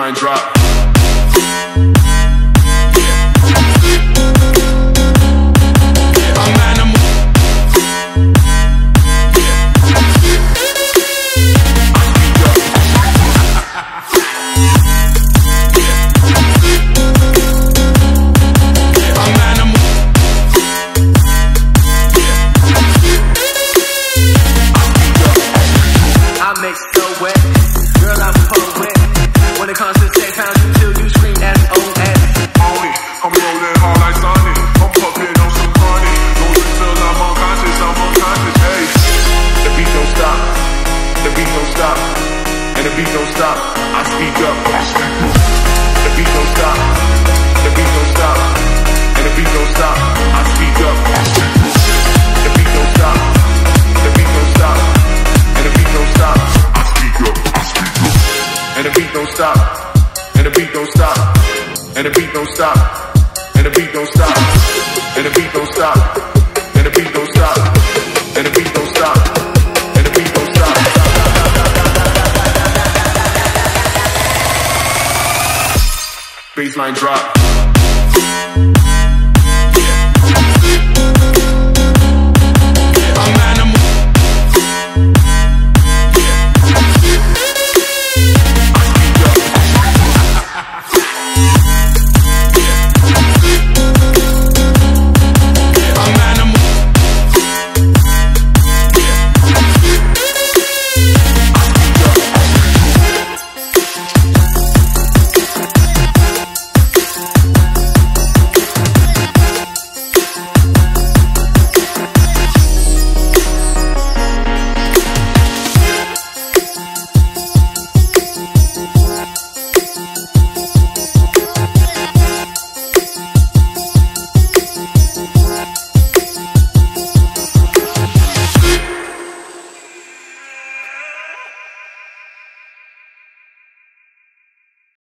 Baseline drop. And the beat don't stop, and the beat don't stop, and the beat don't stop, and the beat don't stop, and the beat don't stop, and the beat don't stop, and the beat don't stop. Baseline drop.